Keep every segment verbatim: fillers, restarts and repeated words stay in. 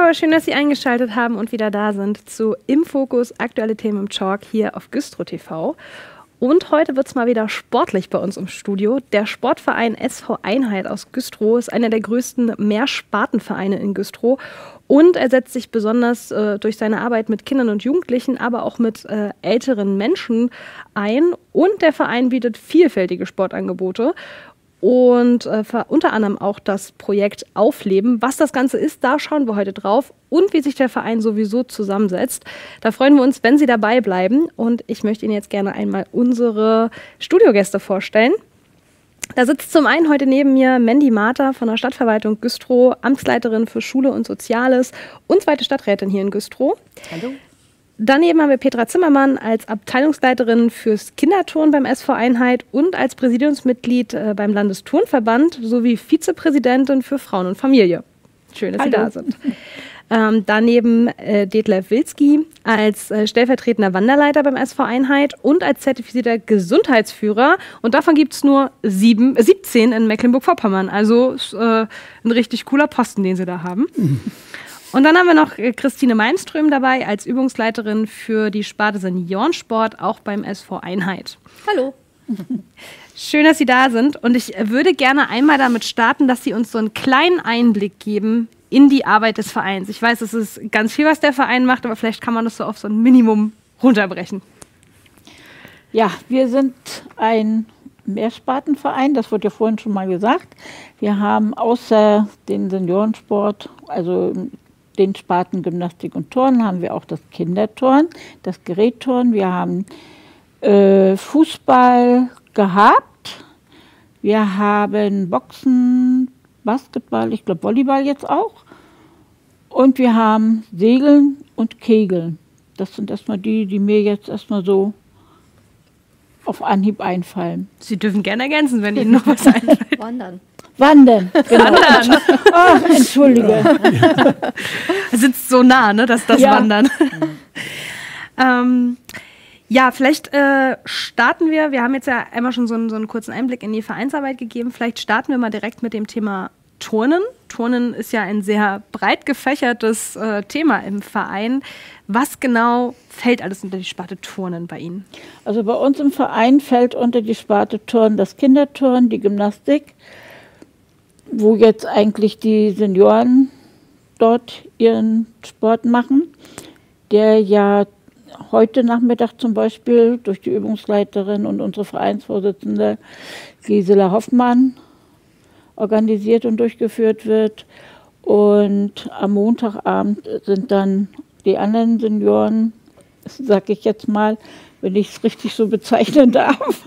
Hallo, schön, dass Sie eingeschaltet haben und wieder da sind zu Im Fokus, aktuelle Themen im Talk hier auf Güstrow T V. Und heute wird es mal wieder sportlich bei uns im Studio. Der Sportverein S V Einheit aus Güstrow ist einer der größten Mehrspartenvereine in Güstrow. Und er setzt sich besonders äh, durch seine Arbeit mit Kindern und Jugendlichen, aber auch mit äh, älteren Menschen ein. Und der Verein bietet vielfältige Sportangebote. Und äh, unter anderem auch das Projekt Aufleben. Was das Ganze ist, da schauen wir heute drauf und wie sich der Verein sowieso zusammensetzt. Da freuen wir uns, wenn Sie dabei bleiben. Und ich möchte Ihnen jetzt gerne einmal unsere Studiogäste vorstellen. Da sitzt zum einen heute neben mir Mandy Marter von der Stadtverwaltung Güstrow, Amtsleiterin für Schule und Soziales und zweite Stadträtin hier in Güstrow. Hallo. Daneben haben wir Petra Zimmermann als Abteilungsleiterin fürs Kinderturnen beim S V Einheit und als Präsidiumsmitglied äh, beim Landesturnverband sowie Vizepräsidentin für Frauen und Familie. Schön, dass Hallo. Sie da sind. Ähm, daneben äh, Detlef Wilski als äh, stellvertretender Wanderleiter beim S V Einheit und als zertifizierter Gesundheitsführer. Und davon gibt es nur sieben, äh, siebzehn in Mecklenburg-Vorpommern. Also ist, äh, ein richtig cooler Posten, den Sie da haben. Und dann haben wir noch Christine Meinström dabei als Übungsleiterin für die Sparte Seniorensport, auch beim S V Einheit. Hallo. Schön, dass Sie da sind. Und ich würde gerne einmal damit starten, dass Sie uns so einen kleinen Einblick geben in die Arbeit des Vereins. Ich weiß, es ist ganz viel, was der Verein macht, aber vielleicht kann man das so auf so ein Minimum runterbrechen. Ja, wir sind ein Mehrspartenverein, das wurde ja vorhin schon mal gesagt. Wir haben außer den Seniorensport, also den Sparten Gymnastik und Turnen, haben wir auch das Kinderturnen, das Gerätturnen. Wir haben äh, Fußball gehabt. Wir haben Boxen, Basketball, ich glaube Volleyball jetzt auch. Und wir haben Segeln und Kegeln. Das sind erstmal die, die mir jetzt erstmal so auf Anhieb einfallen. Sie dürfen gerne ergänzen, wenn Ihnen noch was einfällt. Wandern. Wandern, genau. Wandern. Ach, entschuldige. Sitzt so nah, ne, dass das Ja. Wandern. ähm, ja, vielleicht äh, starten wir, wir haben jetzt ja einmal schon so einen, so einen kurzen Einblick in die Vereinsarbeit gegeben, vielleicht starten wir mal direkt mit dem Thema Turnen. Turnen ist ja ein sehr breit gefächertes äh, Thema im Verein. Was genau fällt alles unter die Sparte Turnen bei Ihnen? Also bei uns im Verein fällt unter die Sparte Turnen das Kinderturnen, die Gymnastik, wo jetzt eigentlich die Senioren dort ihren Sport machen, der ja heute Nachmittag zum Beispiel durch die Übungsleiterin und unsere Vereinsvorsitzende Gisela Hoffmann organisiert und durchgeführt wird. Und am Montagabend sind dann die anderen Senioren, sag ich jetzt mal, wenn ich es richtig so bezeichnen darf.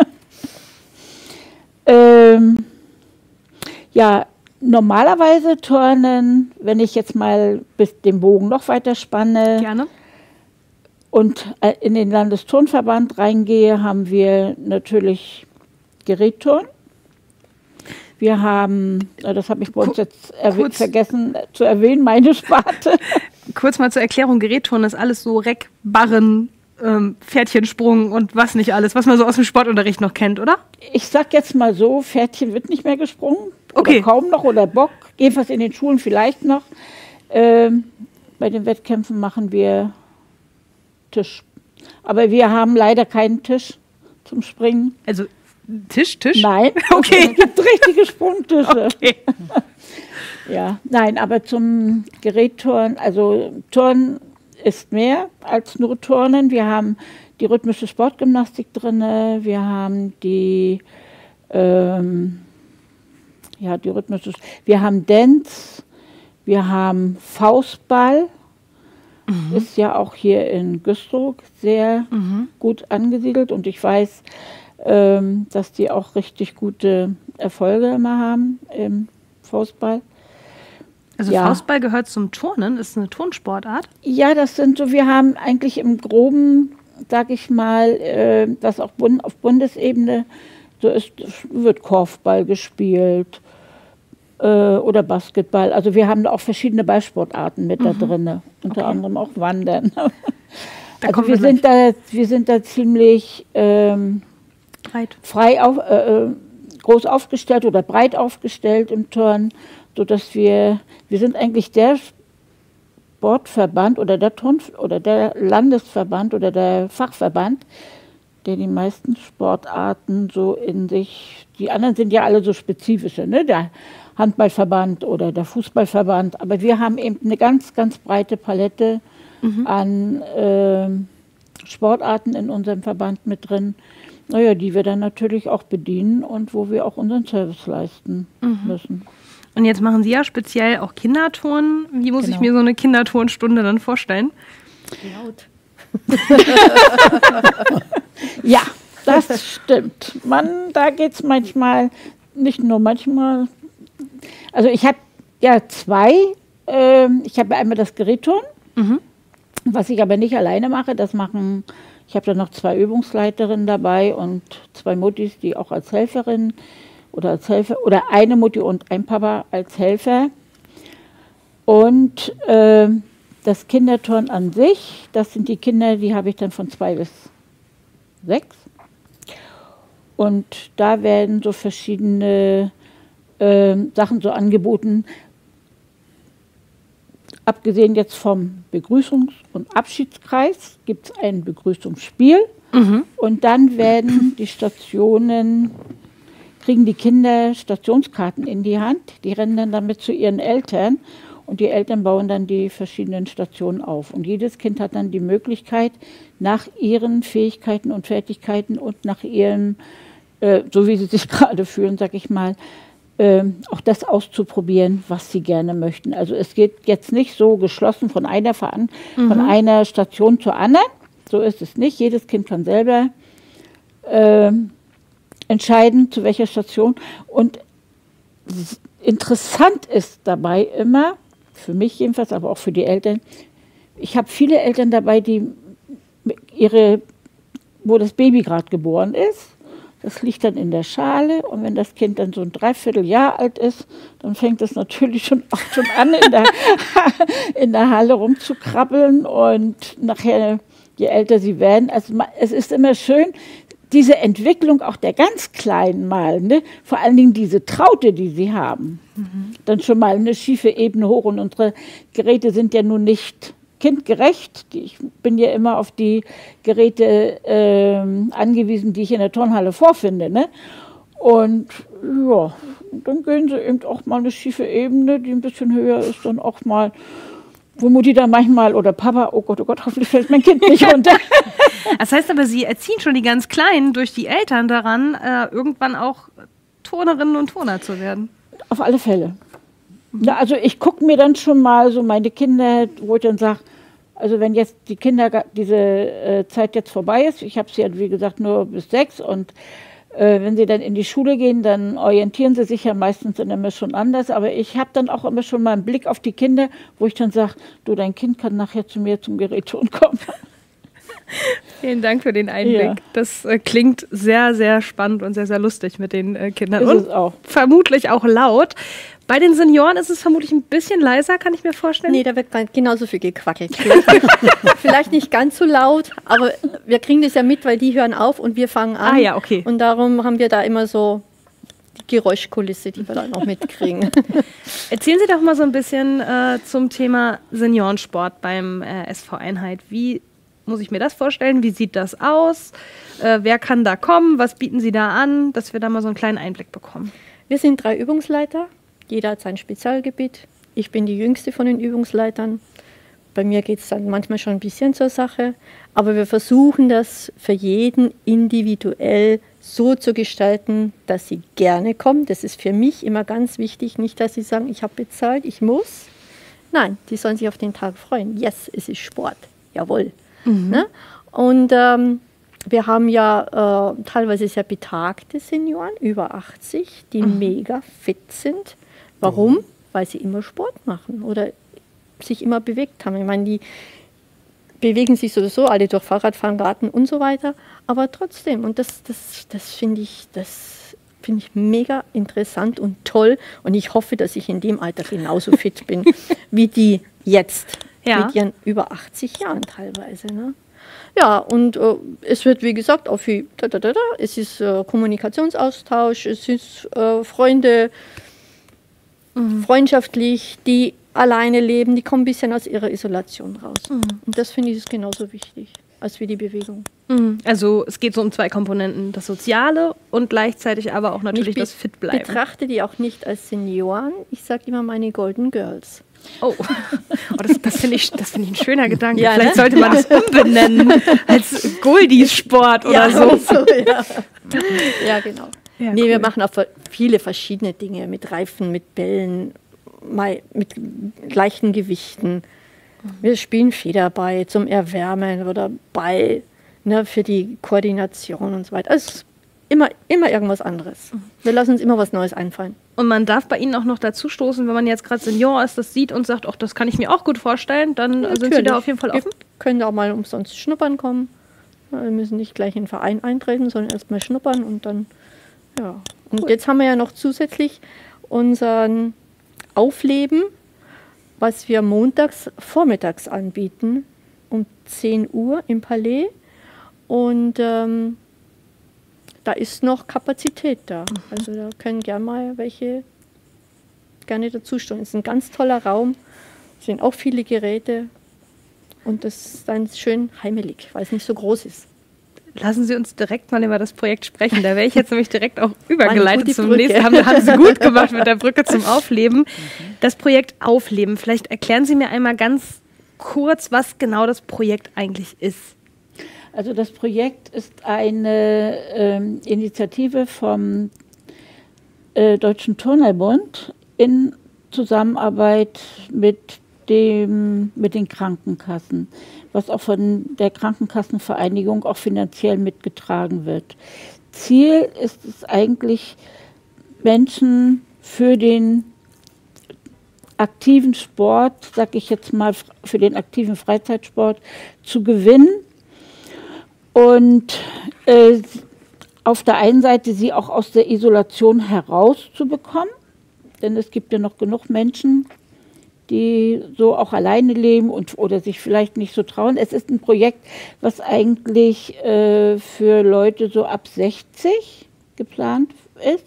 ähm, ja, normalerweise turnen, wenn ich jetzt mal bis den Bogen noch weiter spanne Gerne. und in den Landesturnverband reingehe, haben wir natürlich Gerätturnen. Wir haben, das habe ich bei uns jetzt vergessen zu erwähnen, meine Sparte. Kurz mal zur Erklärung, Gerätturnen ist alles so Reck, Barren, ähm, Pferdchensprung und was nicht alles, was man so aus dem Sportunterricht noch kennt, oder? Ich sag jetzt mal so, Pferdchen wird nicht mehr gesprungen, okay. Oder kaum noch, oder Bock, jedenfalls in den Schulen vielleicht noch. Ähm, bei den Wettkämpfen machen wir Tisch. Aber wir haben leider keinen Tisch zum Springen. Also Tisch, Tisch? Nein, okay. Es gibt richtige Sprungtische. Okay. Ja, nein, aber zum Gerätturnen, also Turnen ist mehr als nur Turnen. Wir haben die rhythmische Sportgymnastik drin, wir haben die, ähm, ja, die rhythmische, wir haben Dance, wir haben Faustball, mhm. ist ja auch hier in Güstrow sehr mhm. gut angesiedelt und ich weiß, ähm, dass die auch richtig gute Erfolge immer haben im Faustball. Also ja. Faustball gehört zum Turnen, ist eine Turnsportart? Ja, das sind so, wir haben eigentlich im Groben, sag ich mal, äh, was auch Bund, auf Bundesebene so ist, wird Korfball gespielt äh, oder Basketball. Also wir haben da auch verschiedene Ballsportarten mit mhm. da drin, unter okay. anderem auch Wandern. Also wir, wir sind da, wir sind da ziemlich ähm, frei auf, äh, groß aufgestellt oder breit aufgestellt im Turnen, sodass wir, wir sind eigentlich der Sportverband oder der Turn oder der Landesverband oder der Fachverband, der die meisten Sportarten so in sich, die anderen sind ja alle so spezifische, ne? Der Handballverband oder der Fußballverband, aber wir haben eben eine ganz, ganz breite Palette mhm. an äh, Sportarten in unserem Verband mit drin, naja, die wir dann natürlich auch bedienen und wo wir auch unseren Service leisten mhm. müssen. Und jetzt machen Sie ja speziell auch Kinderturnen. Wie muss Genau. ich mir so eine Kinderturnstunde dann vorstellen? Laut. Ja, das stimmt. Man, da geht es manchmal, nicht nur manchmal, also ich habe ja zwei, äh, ich habe einmal das Gerätturnen, mhm. was ich aber nicht alleine mache, das machen, ich habe da noch zwei Übungsleiterinnen dabei und zwei Muttis, die auch als Helferin oder als Helfer, oder eine Mutti und ein Papa als Helfer. Und äh, das Kinderturnen an sich, das sind die Kinder, die habe ich dann von zwei bis sechs. Und da werden so verschiedene äh, Sachen so angeboten. Abgesehen jetzt vom Begrüßungs- und Abschiedskreis gibt es ein Begrüßungsspiel. Mhm. Und dann werden die Stationen, kriegen die Kinder Stationskarten in die Hand. Die rennen dann damit zu ihren Eltern. Und die Eltern bauen dann die verschiedenen Stationen auf. Und jedes Kind hat dann die Möglichkeit, nach ihren Fähigkeiten und Fertigkeiten und nach ihren, äh, so wie sie sich gerade fühlen, sag ich mal, äh, auch das auszuprobieren, was sie gerne möchten. Also es geht jetzt nicht so geschlossen von einer, Veran mhm. von einer Station zur anderen. So ist es nicht. Jedes Kind kann selber äh, entscheiden, zu welcher Station. Und interessant ist dabei immer, für mich jedenfalls, aber auch für die Eltern, ich habe viele Eltern dabei, die ihre, wo das Baby gerade geboren ist, das liegt dann in der Schale und wenn das Kind dann so ein Dreivierteljahr alt ist, dann fängt es natürlich schon, auch schon an, in der, in der Halle rumzukrabbeln und nachher, je älter sie werden, also es ist immer schön, diese Entwicklung auch der ganz Kleinen mal, ne? Vor allen Dingen diese Traute, die sie haben, mhm. dann schon mal eine schiefe Ebene hoch und unsere Geräte sind ja nun nicht kindgerecht. Ich bin ja immer auf die Geräte äh, angewiesen, die ich in der Turnhalle vorfinde, ne? Und ja, dann gehen sie eben auch mal eine schiefe Ebene, die ein bisschen höher ist, dann auch mal, wo Mutti dann manchmal oder Papa, oh Gott, oh Gott, hoffentlich fällt mein Kind nicht runter. Das heißt aber, Sie erziehen schon die ganz Kleinen durch die Eltern daran, äh, irgendwann auch Turnerinnen und Turner zu werden. Auf alle Fälle. Ja, also ich gucke mir dann schon mal so meine Kinder, wo ich dann sage, also wenn jetzt die Kinder, diese äh, Zeit jetzt vorbei ist, ich habe sie ja wie gesagt nur bis sechs und äh, wenn sie dann in die Schule gehen, dann orientieren sie sich ja meistens dann immer schon anders, aber ich habe dann auch immer schon mal einen Blick auf die Kinder, wo ich dann sage, du, dein Kind kann nachher zu mir zum Gerätturnen kommen. Vielen Dank für den Einblick. Ja. Das äh, klingt sehr, sehr spannend und sehr, sehr lustig mit den äh, Kindern. Ist und es auch. Vermutlich auch laut. Bei den Senioren ist es vermutlich ein bisschen leiser, kann ich mir vorstellen. Nee, da wird genauso viel gequackelt. Vielleicht nicht, vielleicht nicht ganz so laut, aber wir kriegen das ja mit, weil die hören auf und wir fangen an. Ah ja, okay. Und darum haben wir da immer so die Geräuschkulisse, die wir dann noch mitkriegen. Erzählen Sie doch mal so ein bisschen äh, zum Thema Seniorensport beim äh, S V Einheit. Wie muss ich mir das vorstellen? Wie sieht das aus? Äh, wer kann da kommen? Was bieten Sie da an? Dass wir da mal so einen kleinen Einblick bekommen. Wir sind drei Übungsleiter. Jeder hat sein Spezialgebiet. Ich bin die jüngste von den Übungsleitern. Bei mir geht es dann manchmal schon ein bisschen zur Sache. Aber wir versuchen das für jeden individuell so zu gestalten, dass sie gerne kommen. Das ist für mich immer ganz wichtig. Nicht, dass sie sagen, ich habe bezahlt, ich muss. Nein, die sollen sich auf den Tag freuen. Yes, es ist Sport. Jawohl. Mhm. Ne? Und ähm, wir haben ja äh, teilweise sehr betagte Senioren, über achtzig, die mhm. mega fit sind. Warum? Mhm. Weil sie immer Sport machen oder sich immer bewegt haben. Ich meine, die bewegen sich sowieso alle durch Fahrradfahren, Garten und so weiter. Aber trotzdem, und das, das, das finde ich, das finde ich mega interessant und toll. Und ich hoffe, dass ich in dem Alter genauso fit bin wie die jetzt. Ja. Mit ihren über achtzig Jahren teilweise. Ne? Ja, und äh, es wird, wie gesagt, auch viel, da, da, da, da. Es ist äh, Kommunikationsaustausch, es ist äh, Freunde, mhm. freundschaftlich, die alleine leben, die kommen ein bisschen aus ihrer Isolation raus. Mhm. Und das finde ich ist genauso wichtig als wie die Bewegung. Mhm. Also es geht so um zwei Komponenten, das Soziale und gleichzeitig aber auch natürlich das Fitbleiben. Ich betrachte die auch nicht als Senioren, ich sage immer meine Golden Girls. Oh, oh das, das finde ich, das find ich ein schöner Gedanke. Ja, Vielleicht ne? sollte man das umbenennen als Goldies-Sport oder ja, so. so ja. ja, genau. Ja, nee, cool. wir machen auch viele verschiedene Dinge mit Reifen, mit Bällen, mit leichten Gewichten. Wir spielen Federball zum Erwärmen oder Ball, ne, für die Koordination und so weiter. Also immer, immer irgendwas anderes. Wir lassen uns immer was Neues einfallen. Und man darf bei Ihnen auch noch dazu stoßen, wenn man jetzt gerade Senior ist, das sieht und sagt, ach, das kann ich mir auch gut vorstellen, dann Natürlich. sind Sie da auf jeden Fall offen? Wir können auch mal umsonst schnuppern kommen. Wir müssen nicht gleich in den Verein eintreten, sondern erst mal schnuppern und dann, ja. Und cool. Jetzt haben wir ja noch zusätzlich unseren Aufleben, was wir montags vormittags anbieten, um zehn Uhr im Palais. Und ähm, da ist noch Kapazität da. Also da können gerne mal welche gerne dazustoßen. Es ist ein ganz toller Raum, es sind auch viele Geräte und das ist dann schön heimelig, weil es nicht so groß ist. Lassen Sie uns direkt mal über das Projekt sprechen. Da wäre ich jetzt nämlich direkt auch übergeleitet zum Brücke. nächsten. Haben, haben Sie gut gemacht mit der Brücke zum Aufleben. Das Projekt Aufleben, vielleicht erklären Sie mir einmal ganz kurz, was genau das Projekt eigentlich ist. Also das Projekt ist eine ähm, Initiative vom äh, Deutschen Turnerbund in Zusammenarbeit mit, dem, mit den Krankenkassen, was auch von der Krankenkassenvereinigung auch finanziell mitgetragen wird. Ziel ist es eigentlich, Menschen für den aktiven Sport, sag ich jetzt mal, für den aktiven Freizeitsport zu gewinnen und äh, auf der einen Seite sie auch aus der Isolation herauszubekommen, denn es gibt ja noch genug Menschen, die so auch alleine leben und oder sich vielleicht nicht so trauen. Es ist ein Projekt, was eigentlich äh, für Leute so ab sechzig geplant ist.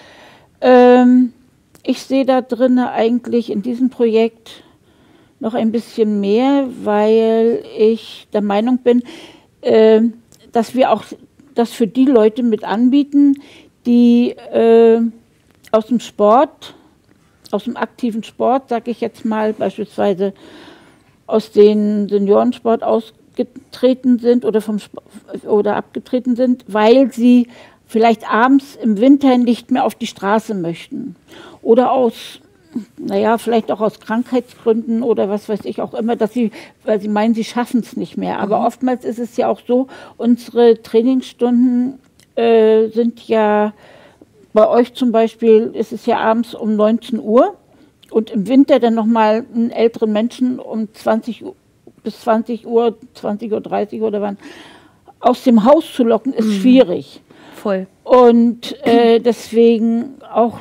Ähm, ich sehe da drin eigentlich in diesem Projekt noch ein bisschen mehr, weil ich der Meinung bin, äh, dass wir auch das für die Leute mit anbieten, die äh, aus dem Sport, aus dem aktiven Sport, sage ich jetzt mal, beispielsweise aus dem Seniorensport ausgetreten sind oder, vom Sport, oder abgetreten sind, weil sie vielleicht abends im Winter nicht mehr auf die Straße möchten. Oder aus, naja, vielleicht auch aus Krankheitsgründen oder was weiß ich auch immer, dass sie, weil sie meinen, sie schaffen es nicht mehr. Aber mhm. oftmals ist es ja auch so, unsere Trainingsstunden äh, sind ja, bei euch zum Beispiel ist es ja abends um neunzehn Uhr und im Winter dann nochmal einen älteren Menschen um zwanzig bis zwanzig Uhr, zwanzig Uhr dreißig oder wann, aus dem Haus zu locken, ist mhm. schwierig. Voll. Und äh, deswegen auch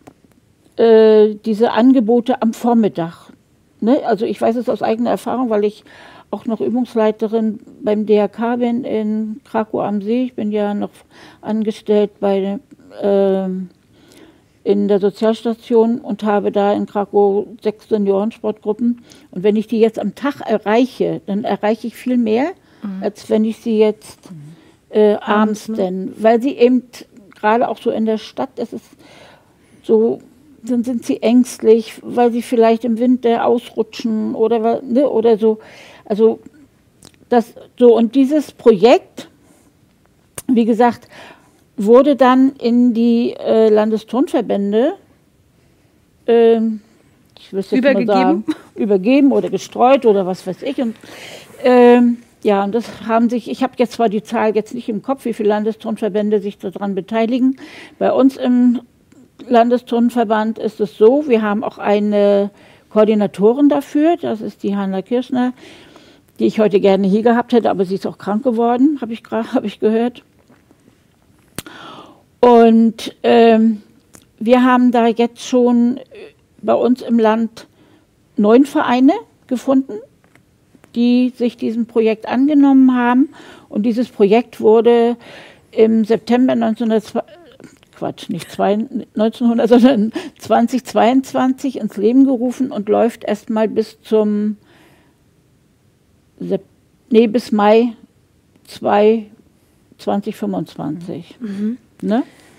äh, diese Angebote am Vormittag. Ne? Also ich weiß es aus eigener Erfahrung, weil ich auch noch Übungsleiterin beim D R K bin in Krakow am See. Ich bin ja noch angestellt bei äh, in der Sozialstation und habe da in Krakow sechs Seniorensportgruppen. Und wenn ich die jetzt am Tag erreiche, dann erreiche ich viel mehr, mhm. als wenn ich sie jetzt äh, abends, ne? denn, weil sie eben gerade auch so in der Stadt, es ist so, dann sind sie ängstlich, weil sie vielleicht im Winter ausrutschen oder, ne, oder so. Also das so, und dieses Projekt, wie gesagt, wurde dann in die äh, Landesturnverbände äh, ich will jetzt übergegeben. Mal sagen, übergeben oder gestreut oder was weiß ich. Und äh, ja, und das haben sich, ich habe jetzt zwar die Zahl jetzt nicht im Kopf, wie viele Landesturnverbände sich daran beteiligen. Bei uns im Landesturnverband ist es so, wir haben auch eine Koordinatorin dafür, das ist die Hanna Kirschner, die ich heute gerne hier gehabt hätte, aber sie ist auch krank geworden, habe ich, hab ich gehört. Und ähm, wir haben da jetzt schon bei uns im Land neun Vereine gefunden, die sich diesem Projekt angenommen haben. Und dieses Projekt wurde im September neunzehnhundertzweiundachtzig Quatsch, nicht neunzehnhundert, sondern zweitausendzweiundzwanzig ins Leben gerufen und läuft erstmal bis zum Sep nee, bis Mai zweitausendfünfundzwanzig. Mhm. Ne?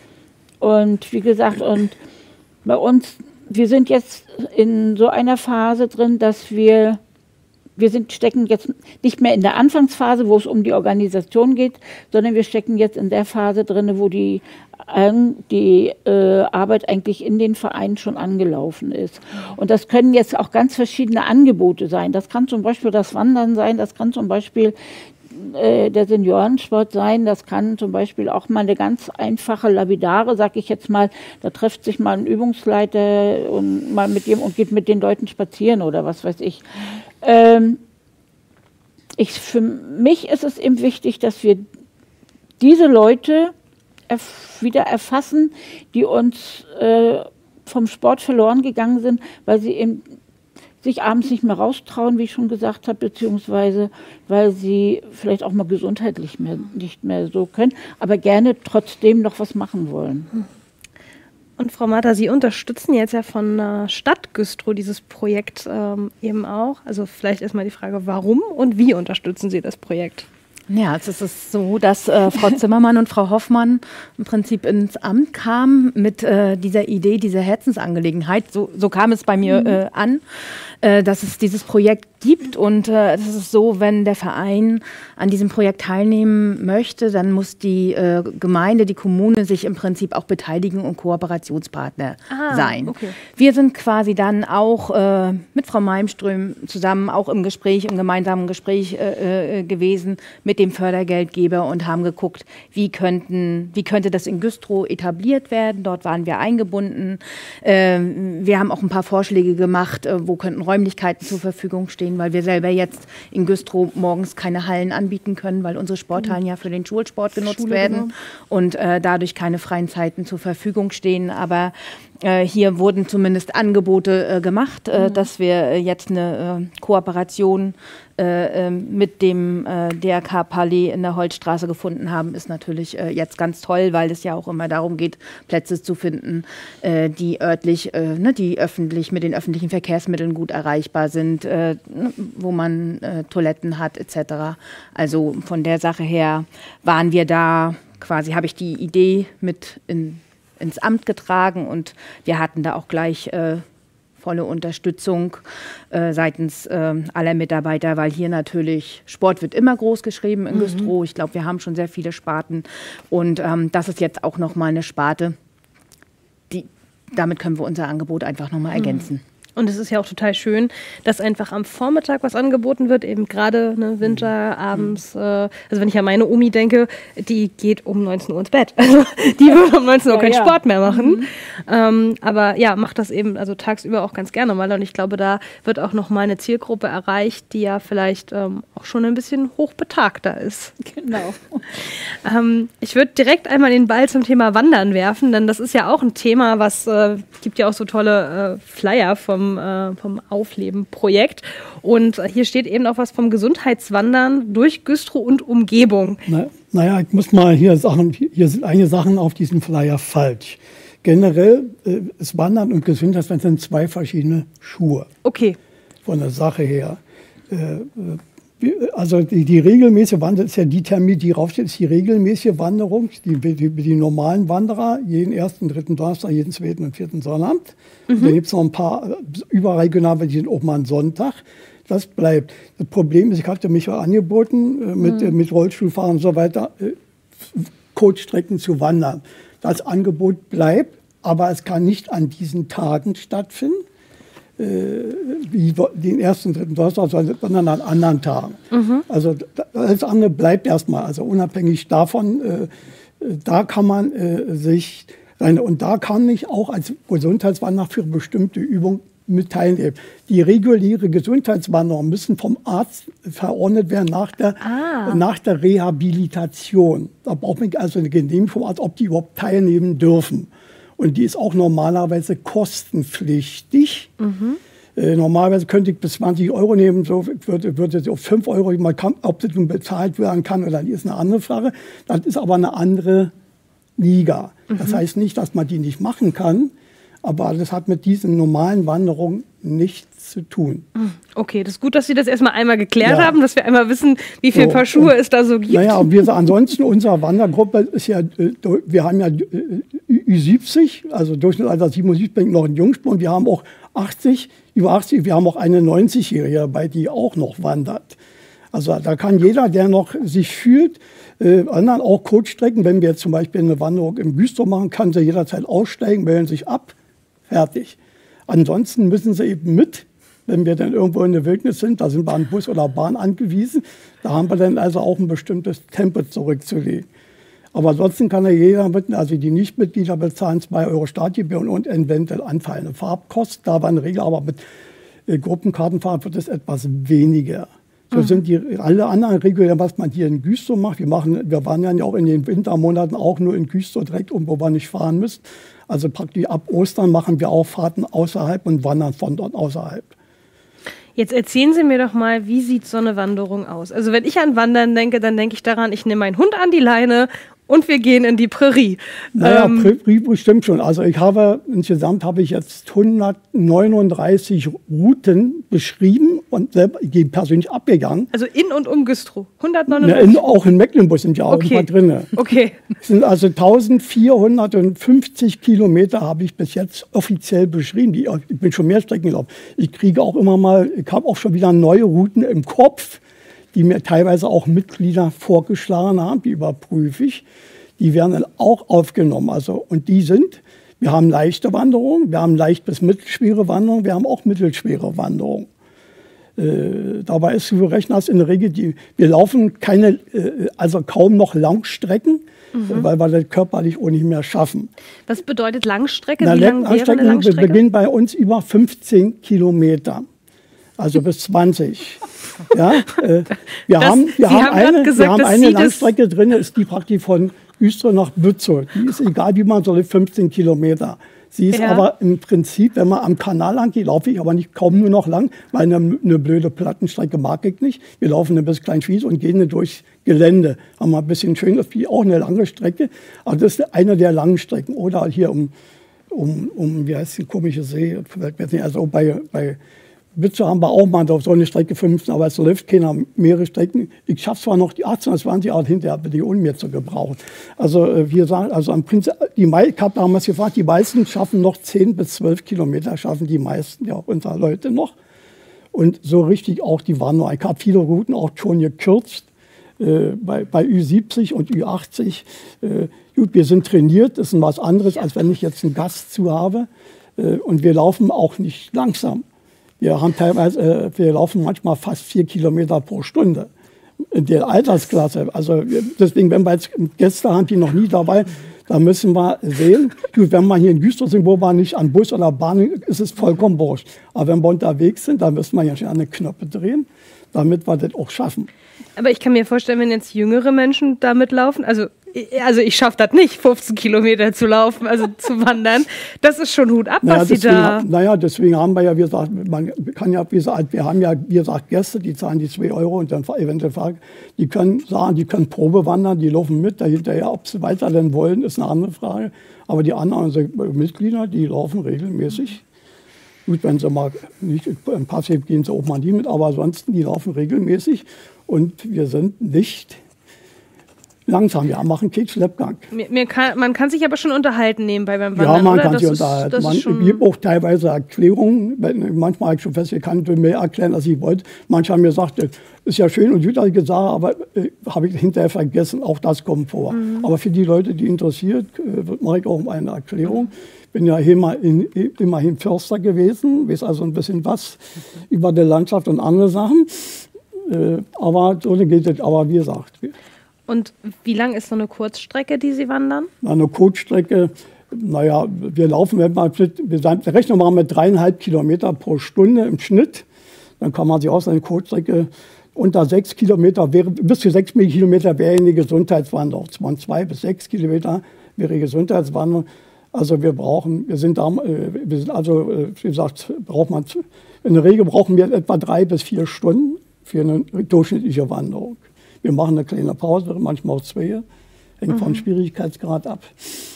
Und wie gesagt, und bei uns, wir sind jetzt in so einer Phase drin, dass wir Wir sind, stecken jetzt nicht mehr in der Anfangsphase, wo es um die Organisation geht, sondern wir stecken jetzt in der Phase drin, wo die, die äh, Arbeit eigentlich in den Vereinen schon angelaufen ist. Und das können jetzt auch ganz verschiedene Angebote sein. Das kann zum Beispiel das Wandern sein, das kann zum Beispiel äh, der Seniorensport sein, das kann zum Beispiel auch mal eine ganz einfache Lapidare, sag ich jetzt mal, da trifft sich mal ein Übungsleiter und mal mit dem und geht mit den Leuten spazieren oder was weiß ich. Ähm, ich, für mich ist es eben wichtig, dass wir diese Leute erf wieder erfassen, die uns äh, vom Sport verloren gegangen sind, weil sie eben sich abends nicht mehr raustrauen, wie ich schon gesagt habe, beziehungsweise weil sie vielleicht auch mal gesundheitlich mehr, nicht mehr so können, aber gerne trotzdem noch was machen wollen. Und Frau Martha, Sie unterstützen jetzt ja von der Stadt Güstrow dieses Projekt ähm, eben auch. Also vielleicht erstmal die Frage, warum und wie unterstützen Sie das Projekt? Ja, es ist so, dass äh, Frau Zimmermann und Frau Hoffmann im Prinzip ins Amt kamen mit äh, dieser Idee, dieser Herzensangelegenheit. So, so kam es bei mir mhm. äh, an, äh, dass es dieses Projekt gibt. Und äh, es ist so, wenn der Verein an diesem Projekt teilnehmen möchte, dann muss die äh, Gemeinde, die Kommune sich im Prinzip auch beteiligen und Kooperationspartner ah, sein. Okay. Wir sind quasi dann auch äh, mit Frau Malmström zusammen auch im Gespräch, im gemeinsamen Gespräch äh, äh, gewesen mit dem Fördergeldgeber und haben geguckt, wie, könnten, wie könnte das in Güstrow etabliert werden. Dort waren wir eingebunden. Ähm, wir haben auch ein paar Vorschläge gemacht, äh, wo könnten Räumlichkeiten zur Verfügung stehen, weil wir selber jetzt in Güstrow morgens keine Hallen anbieten können, weil unsere Sporthallen mhm. ja für den Schulsport genutzt Schule, werden genau. und äh, dadurch keine freien Zeiten zur Verfügung stehen. Aber äh, hier wurden zumindest Angebote äh, gemacht, äh, mhm. dass wir jetzt eine äh, Kooperation äh, mit dem äh, D R K-Palais in der Holzstraße gefunden haben, ist natürlich äh, jetzt ganz toll, weil es ja auch immer darum geht, Plätze zu finden, äh, die örtlich, äh, ne, die öffentlich mit den öffentlichen Verkehrsmitteln gut erreichbar sind, äh, wo man äh, Toiletten hat et cetera. Also von der Sache her waren wir da, quasi habe ich die Idee mit in, ins Amt getragen und wir hatten da auch gleich äh, volle Unterstützung äh, seitens äh, aller Mitarbeiter, weil hier natürlich Sport wird immer groß geschrieben in mhm. Güstrow. Ich glaube, wir haben schon sehr viele Sparten und ähm, das ist jetzt auch nochmal eine Sparte, die, damit können wir unser Angebot einfach nochmal ergänzen. Und es ist ja auch total schön, dass einfach am Vormittag was angeboten wird, eben gerade ne, Winter, mhm. abends. Äh, also wenn ich an meine Omi denke, die geht um neunzehn Uhr ins Bett. Also die wird um neunzehn Uhr ja, keinen ja. Sport mehr machen. Mhm. Ähm, aber ja, macht das eben also tagsüber auch ganz gerne mal. Und ich glaube, da wird auch noch mal eine Zielgruppe erreicht, die ja vielleicht ähm, auch schon ein bisschen hochbetagter ist. Genau. ähm, ich würde direkt einmal den Ball zum Thema Wandern werfen, denn das ist ja auch ein Thema, was äh, gibt ja auch so tolle äh, Flyer vom vom Aufleben-Projekt. Und hier steht eben auch was vom Gesundheitswandern durch Güstrow und Umgebung. Na, naja, ich muss mal hier Sachen, hier sind einige Sachen auf diesem Flyer falsch. Generell äh, ist Wandern und Gesundheitswandern sind zwei verschiedene Schuhe. Okay. Von der Sache her. Äh, Also die, die regelmäßige Wanderung ist ja die Termin, die draufsteht, ist die regelmäßige Wanderung. Die, die, die normalen Wanderer, jeden ersten, dritten Donnerstag, jeden zweiten und vierten Sonnabend. Mhm. Dann gibt es noch ein paar überregional, die sind auch mal einen Sonntag. Das bleibt. Das Problem ist, ich hatte mich ja angeboten, mit, mhm. mit Rollstuhlfahren und so weiter, Kurzstrecken zu wandern. Das Angebot bleibt, aber es kann nicht an diesen Tagen stattfinden. Wie den ersten, dritten Donnerstag, sondern an anderen Tagen. Mhm. Also alles andere bleibt erstmal. Also unabhängig davon, äh, da kann man äh, sich rein. Und da kann ich auch als Gesundheitswanderer für bestimmte Übungen mit teilnehmen. Die reguläre Gesundheitswanderung müssen vom Arzt verordnet werden nach der, ah. nach der Rehabilitation. Da braucht man also eine Genehmigung vom Arzt, ob die überhaupt teilnehmen dürfen. Und die ist auch normalerweise kostenpflichtig. Mhm. Äh, normalerweise könnte ich bis zwanzig Euro nehmen, so würde, würde sie auf fünf Euro, man kann, ob das nun bezahlt werden kann oder nicht, ist eine andere Frage. Das ist aber eine andere Liga. Das heißt nicht, dass man die nicht machen kann, aber das hat mit diesen normalen Wanderungen nichts zu tun. Okay, das ist gut, dass Sie das erstmal einmal geklärt Ja. haben, dass wir einmal wissen, wie viele So, Paar Schuhe und- es da so gibt. Naja, und wir ansonsten, unsere Wandergruppe ist ja, äh, wir haben ja äh, Ü siebzig, also Durchschnittsalter siebenundsiebzig, bringt noch einen Jungspund. Wir haben auch achtzig, über achtzig, wir haben auch eine neunzigjährige dabei, die auch noch wandert. Also da kann jeder, der noch sich fühlt, äh, anderen auch Kurzstrecken, wenn wir jetzt zum Beispiel eine Wanderung im Güstrow machen, kann sie jederzeit aussteigen, melden sich ab, fertig. Ansonsten müssen sie eben mit, wenn wir dann irgendwo in der Wildnis sind, da sind wir an Bus oder Bahn angewiesen, da haben wir dann also auch ein bestimmtes Tempo zurückzulegen. Aber ansonsten kann ja jeder mit, also die Nichtmitglieder bezahlen zwei Euro Startgebühren und eventuell anfallende Farbkosten. Da war in der Regel aber mit äh, Gruppenkartenfahren wird es etwas weniger. So sind die alle anderen Regeln, was man hier in Güstrow macht. Wir, machen, wir wandern ja auch in den Wintermonaten auch nur in Güstrow direkt um, wo wir nicht fahren müssen. Also praktisch ab Ostern machen wir auch Fahrten außerhalb und wandern von dort außerhalb. Jetzt erzählen Sie mir doch mal, wie sieht so eine Wanderung aus? Also wenn ich an Wandern denke, dann denke ich daran, ich nehme meinen Hund an die Leine und wir gehen in die Prärie. Naja, Ähm, Prärie stimmt schon. Also ich habe, insgesamt habe ich jetzt hundertneununddreißig Routen beschrieben und selber, die persönlich abgegangen. also in und um Güstrow. Ja, hundertneunundneunzig. in, auch in Mecklenburg sind ja auch Okay. ein paar drin. Okay. Es sind also eintausendvierhundertfünfzig Kilometer habe ich bis jetzt offiziell beschrieben. Die, ich bin schon mehr Strecken gelaufen. Ich kriege auch immer mal, ich habe auch schon wieder neue Routen im Kopf, die mir teilweise auch Mitglieder vorgeschlagen haben, die überprüfe ich. Die werden dann auch aufgenommen. Also, und die sind, wir haben leichte Wanderungen, wir haben leicht bis mittelschwere Wanderungen, wir haben auch mittelschwere Wanderungen. Äh, dabei ist zu berechnen, dass in der Regel, die, wir laufen keine, äh, also kaum noch Langstrecken, äh, weil wir das körperlich auch nicht mehr schaffen. Was bedeutet Langstrecke? Na, Wie lang wäre eine Langstrecken Langstrecke? beginnen bei uns über fünfzehn Kilometer, also bis zwanzig. Ja, äh, wir Das- haben, wir Sie haben haben grad eine, gesagt, wir haben dass eine Sie das- Langstrecke drin, ist die praktisch von Güstrow nach Bützow. Die ist egal, wie man soll, fünfzehn Kilometer. Sie ist Ja. aber im Prinzip, wenn man am Kanal lang geht, laufe ich aber nicht kaum nur noch lang, weil eine, eine blöde Plattenstrecke mag ich nicht. Wir laufen ein bisschen Kleinschwies und gehen dann durchs Gelände. Haben wir ein bisschen schön, das ist auch eine lange Strecke. Aber das ist eine der langen Strecken. Oder hier um, um, um wie heißt die komische See, fällt mir jetzt nicht, also bei, bei Bützow haben wir auch mal auf so eine Strecke fünfzehn, aber es läuft keiner mehrere Strecken. Ich schaffe zwar noch die achtzehn, zwanzig, aber hinterher die ohne mir zu gebrauchen. Also äh, wir sagen, also am Prinzip, die mei- ich habe damals gefragt, die meisten schaffen noch zehn bis zwölf Kilometer, schaffen die meisten, ja auch unsere Leute noch. Und so richtig auch die Wanderung. Ich habe viele Routen auch schon gekürzt, äh, bei, bei Ü siebzig und Ü achtzig. Äh, gut, wir sind trainiert, das ist was anderes, als wenn ich jetzt einen Gast zu habe. Äh, und wir laufen auch nicht langsam. Wir haben teilweise, äh, wir laufen manchmal fast vier Kilometer pro Stunde in der Altersklasse. Also wir, deswegen, wenn wir jetzt Gäste haben, die noch nie dabei, da müssen wir sehen. Gut, wenn wir hier in Güstrow sind, wo wir nicht an Bus oder Bahn, ist es vollkommen wurscht. Aber wenn wir unterwegs sind, dann müssen wir ja schon an die Knöpfe drehen, damit wir das auch schaffen. Aber ich kann mir vorstellen, wenn jetzt jüngere Menschen da mitlaufen, also, also ich schaffe das nicht, fünfzehn Kilometer zu laufen, also zu wandern. Das ist schon Hut ab, Naja, was Sie deswegen, da... naja, deswegen haben wir ja, wie gesagt, man kann ja, wie gesagt, wir haben ja, wie gesagt, Gäste, die zahlen die zwei Euro und dann eventuell fragen, die können sagen, die können Probe wandern, die laufen mit, dahinterher, ob sie weiter denn wollen, ist eine andere Frage. Aber die anderen also Mitglieder, die laufen regelmäßig. Gut, wenn sie mal nicht im Passiv gehen, sie auch mal nie mit, aber ansonsten, die laufen regelmäßig und wir sind nicht langsam. Wir machen keinen Schleppgang. Mir, mir kann, man kann sich aber schon unterhalten nebenbei beim Wandern, Ja, man oder? kann das sich ist, unterhalten. das Man ist schon gibt auch teilweise Erklärungen. Wenn- Manchmal habe ich schon festgestellt, kann ich mehr erklären, als ich wollte. Manche haben mir gesagt, das ist ja schön und gut, was ich gesagt habe, aber äh, habe ich hinterher vergessen. Auch das kommt vor. Mhm. Aber für die Leute, die interessiert, äh, mache ich auch eine Erklärung. Ich bin ja immer in, immerhin Förster gewesen, weiß also ein bisschen was über die Landschaft und andere Sachen. Äh, aber so geht es. Aber wie gesagt, Und wie lang ist so eine Kurzstrecke, die Sie wandern? eine Kurzstrecke, naja, wir laufen, wenn man, wir rechnen mal mit dreieinhalb Kilometer pro Stunde im Schnitt. Dann kann man sich aus eine Kurzstrecke unter sechs Kilometer, wäre, bis zu sechs Kilometer wäre eine Gesundheitswanderung. Von zwei bis sechs Kilometer wäre Gesundheitswanderung. Also wir brauchen, wir sind da, wir sind also, wie gesagt, braucht man, in der Regel brauchen wir etwa drei bis vier Stunden für eine durchschnittliche Wanderung. Wir machen eine kleine Pause, manchmal auch zwei. Hängt Mhm. vom Schwierigkeitsgrad ab.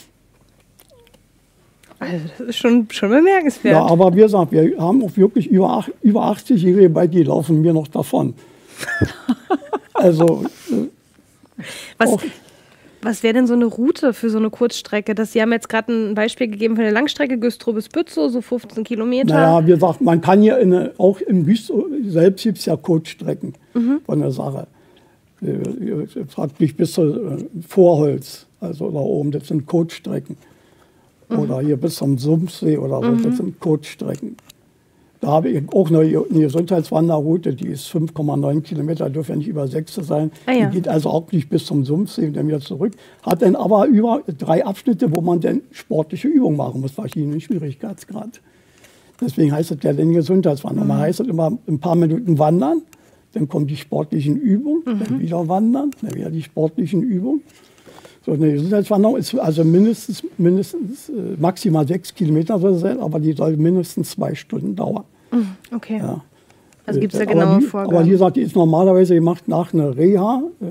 Also das ist schon, schon bemerkenswert. Ja, aber wie gesagt, wir haben auch wirklich über, ach- über achtzig-Jährige bei, die laufen mir noch davon. Also, äh, Was, auch, was wäre denn so eine Route für so eine Kurzstrecke? Das, Sie haben jetzt gerade ein Beispiel gegeben für eine Langstrecke, Güstrow bis Bützow, so fünfzehn Kilometer. naja, wie gesagt, man kann ja in eine, auch im Güstrow selbst gibt es ja Kurzstrecken von der Sache. Äh, Praktisch bis zu äh, Vorholz, also da oben, das sind Kurzstrecken. Oder hier bis zum Sumpfsee oder so, das sind Kurzstrecken. Da habe ich auch eine, eine Gesundheitswanderroute, die ist fünf Komma neun Kilometer, dürfen ja nicht über sechs sein. Ah, ja. Die geht also auch nicht bis zum Sumpfsee und dann wieder zurück. Hat dann aber über drei Abschnitte, wo man dann sportliche Übungen machen muss, verschiedenen Schwierigkeitsgrad. Deswegen heißt es ja dann Gesundheitswanderung. Man heißt es immer ein paar Minuten wandern, dann kommen die sportlichen Übungen, dann wieder wandern, dann wieder die sportlichen Übungen. So eine Gesundheitswanderung ist also mindestens, mindestens äh, maximal sechs Kilometer soll es sein, aber die soll mindestens zwei Stunden dauern. Okay. Ja. Also gibt es da Aber genaue die- Vorgaben? Aber wie gesagt, die ist normalerweise gemacht nach einer Reha. Äh,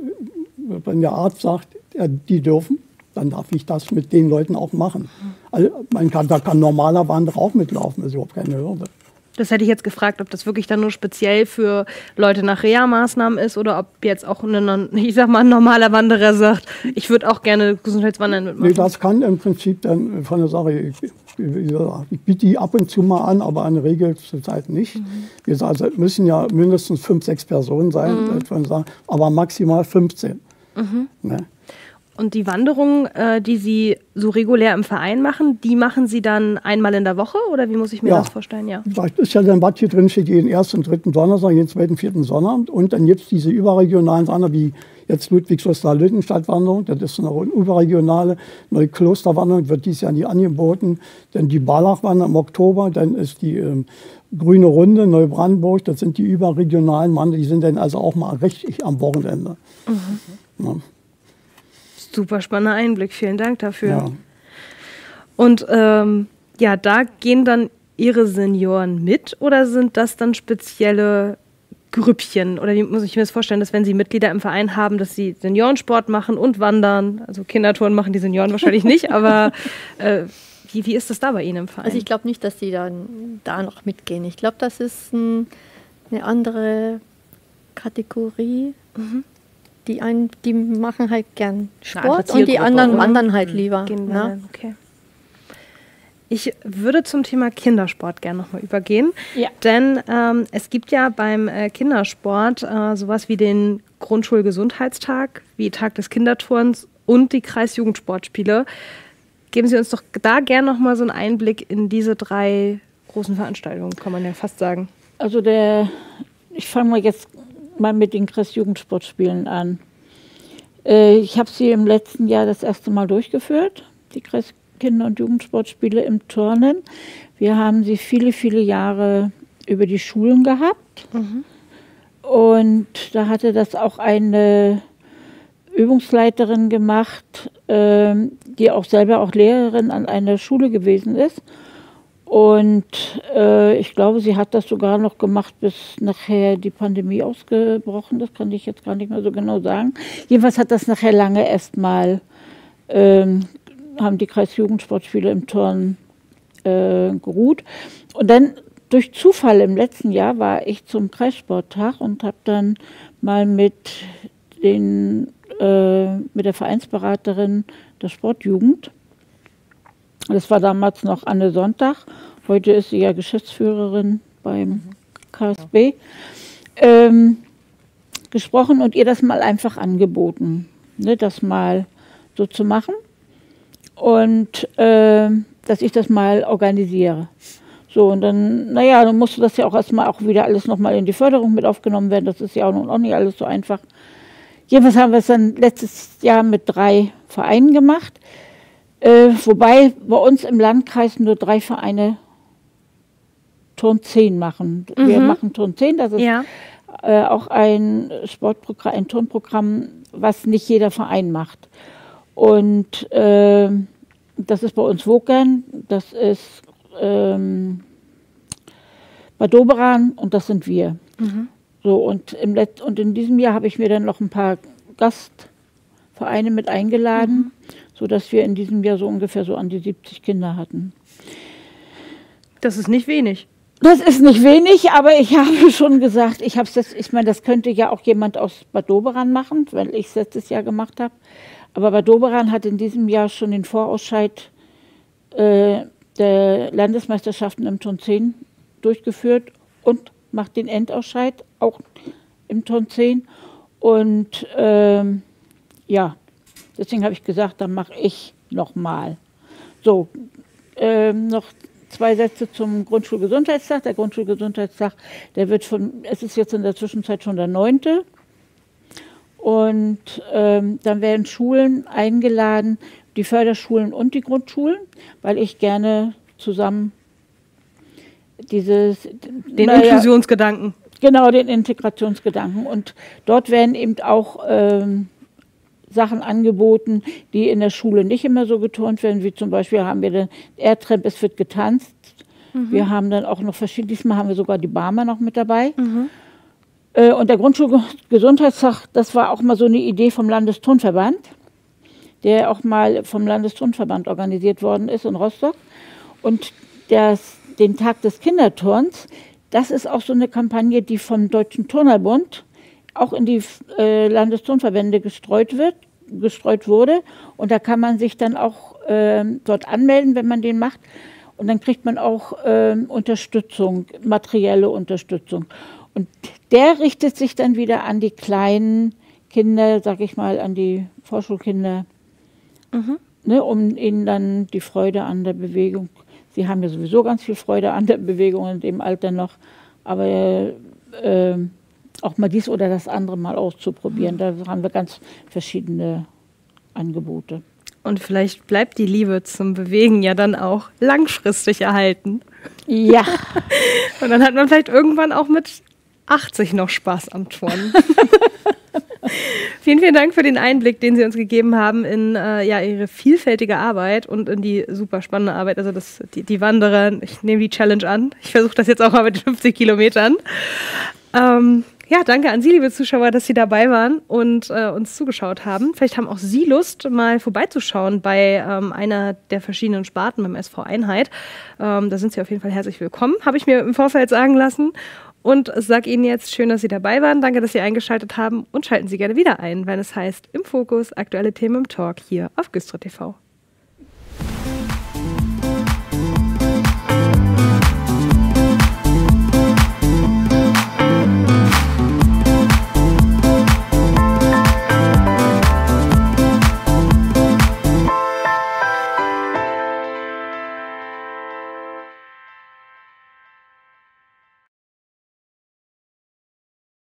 wenn der Arzt sagt, ja, die dürfen, dann darf ich das mit den Leuten auch machen. Also man kann, da kann ein normaler Wanderer auch mitlaufen, das ist überhaupt keine Hürde. Das hätte ich jetzt gefragt, ob das wirklich dann nur speziell für Leute nach Reha-Maßnahmen ist oder ob jetzt auch ein, ich sag mal, ein normaler Wanderer sagt, ich würde auch gerne Gesundheitswandern mitmachen. Nee, das kann im Prinzip dann von der Sache, ich, wie gesagt, ich biete die ab und zu mal an, aber in der Regel zurzeit nicht. Wie gesagt, also es müssen ja mindestens fünf, sechs Personen sein, mhm. sagen, aber maximal fünfzehn. Ne? Und die Wanderungen, äh, die Sie so regulär im Verein machen, die machen Sie dann einmal in der Woche oder wie muss ich mir Ja. das vorstellen? Ja. Das ist ja dann, was hier drin steht, jeden ersten und dritten Donnerstag, jeden zweiten, vierten Sonnabend. Und dann gibt es diese überregionalen Wanderungen, wie jetzt Ludwigslust-Lüttenstadt-Wanderung, das ist eine überregionale Neukloster-Wanderung, wird dieses Jahr nie angeboten. Dann die Barlach-Wanderung im Oktober, dann ist die ähm, Grüne Runde, Neubrandenburg, das sind die überregionalen Wanderungen, die sind dann also auch mal richtig am Wochenende. Mhm. Ja. Super spannender Einblick, vielen Dank dafür. Ja. Und ähm, ja, da gehen dann Ihre Senioren mit oder sind das dann spezielle Grüppchen? Oder wie muss ich mir das vorstellen, dass wenn Sie Mitglieder im Verein haben, dass Sie Seniorensport machen und wandern, also Kindertouren machen die Senioren wahrscheinlich nicht, aber äh, wie, wie ist das da bei Ihnen im Verein? Also ich glaube nicht, dass die dann da noch mitgehen. Ich glaube, das ist ein, eine andere Kategorie. Mhm. Die einen, die machen halt gern Eine Sport andere und die Zielgruppe, anderen oder? wandern halt lieber. Gehen wir Ne? dann, okay. Ich würde zum Thema Kindersport gerne nochmal übergehen, Ja. denn ähm, es gibt ja beim äh, Kindersport äh, sowas wie den Grundschulgesundheitstag, wie Tag des Kinderturns und die Kreisjugendsportspiele. Geben Sie uns doch da gerne nochmal so einen Einblick in diese drei großen Veranstaltungen, kann man ja fast sagen. Also der, ich fange mal jetzt mal mit den Kreisjugendsportspielen an. Äh, ich habe sie im letzten Jahr das erste Mal durchgeführt, die Kreiskinder- und Jugendsportspiele im Turnen. Wir haben sie viele, viele Jahre über die Schulen gehabt. Mhm. Und da hatte das auch eine Übungsleiterin gemacht, ähm, die auch selber auch Lehrerin an einer Schule gewesen ist. Und äh, ich glaube, sie hat das sogar noch gemacht, bis nachher die Pandemie ausgebrochen ist. Kann ich jetzt gar nicht mehr so genau sagen. Jedenfalls hat das nachher lange erstmal, ähm, haben die Kreisjugendsportspiele im Turnen äh, geruht. Und dann durch Zufall im letzten Jahr war ich zum Kreissporttag und habe dann mal mit, den, äh, mit der Vereinsberaterin der Sportjugend, das war damals noch Anne Sonntag, heute ist sie ja Geschäftsführerin beim K S B, ähm, gesprochen und ihr das mal einfach angeboten, ne, das mal so zu machen und äh, dass ich das mal organisiere. So, und dann, naja, dann musste das ja auch erstmal auch wieder alles nochmal in die Förderung mit aufgenommen werden. Das ist ja auch, noch nicht alles so einfach. Jedenfalls haben wir es dann letztes Jahr mit drei Vereinen gemacht. Äh, wobei bei uns im Landkreis nur drei Vereine Turn zehn machen. Mhm. Wir machen Turn zehn, das ist Ja. äh, auch ein Sportprogramm, ein Turnprogramm, was nicht jeder Verein macht. Und äh, das ist bei uns Wogern, das ist ähm, Bad Doberan und das sind wir. Mhm. So, und, im Let und in diesem Jahr habe ich mir dann noch ein paar Gast Vereine mit eingeladen, mhm. sodass wir in diesem Jahr so ungefähr so an die siebzig Kinder hatten. Das ist nicht wenig. Das ist nicht wenig, aber ich habe schon gesagt, ich habe es, ich meine, das könnte ja auch jemand aus Bad Doberan machen, weil ich es letztes Jahr gemacht habe. Aber Bad Doberan hat in diesem Jahr schon den Vorausscheid äh, der Landesmeisterschaften im Turn zehn durchgeführt und macht den Endausscheid auch im Turn zehn. Und ähm, ja, deswegen habe ich gesagt, dann mache ich nochmal. So, ähm, noch zwei Sätze zum Grundschulgesundheitstag. Der Grundschulgesundheitstag, der wird von, es ist jetzt in der Zwischenzeit schon der neunte. Und ähm, dann werden Schulen eingeladen, die Förderschulen und die Grundschulen, weil ich gerne zusammen dieses... Den naja, Inklusionsgedanken. Genau, den Integrationsgedanken. Und dort werden eben auch ähm, Sachen angeboten, die in der Schule nicht immer so geturnt werden, wie zum Beispiel haben wir den Erdtramp, es wird getanzt. Mhm. Wir haben dann auch noch verschiedene, diesmal haben wir sogar die Barmer noch mit dabei. Mhm. Äh, und der Grundschulgesundheitstag, das war auch mal so eine Idee vom Landesturnverband, der auch mal vom Landesturnverband organisiert worden ist in Rostock. Und das, den Tag des Kinderturns, das ist auch so eine Kampagne, die vom Deutschen Turnerbund auch in die äh, Landesturnverbände gestreut wird, gestreut wurde. Und da kann man sich dann auch äh, dort anmelden, wenn man den macht. Und dann kriegt man auch äh, Unterstützung, materielle Unterstützung. Und der richtet sich dann wieder an die kleinen Kinder, sag ich mal, an die Vorschulkinder, mhm. ne, um ihnen dann die Freude an der Bewegung. Sie haben ja sowieso ganz viel Freude an der Bewegung in dem Alter noch, aber äh, auch mal dies oder das andere mal auszuprobieren. Da haben wir ganz verschiedene Angebote. Und vielleicht bleibt die Liebe zum Bewegen ja dann auch langfristig erhalten. Ja. Und dann hat man vielleicht irgendwann auch mit achtzig noch Spaß am Turnen. Vielen, vielen Dank für den Einblick, den Sie uns gegeben haben in äh, ja, Ihre vielfältige Arbeit und in die super spannende Arbeit. Also das, die, die Wanderer, ich nehme die Challenge an. Ich versuche das jetzt auch mal mit den fünfzig Kilometern. Ähm, ja, danke an Sie, liebe Zuschauer, dass Sie dabei waren und äh, uns zugeschaut haben. Vielleicht haben auch Sie Lust, mal vorbeizuschauen bei ähm, einer der verschiedenen Sparten beim S V Einheit. Ähm, da sind Sie auf jeden Fall herzlich willkommen, habe ich mir im Vorfeld sagen lassen. Und sage Ihnen jetzt, schön, dass Sie dabei waren. Danke, dass Sie eingeschaltet haben und schalten Sie gerne wieder ein, wenn es heißt Im Fokus, aktuelle Themen im Talk hier auf Güstrow T V.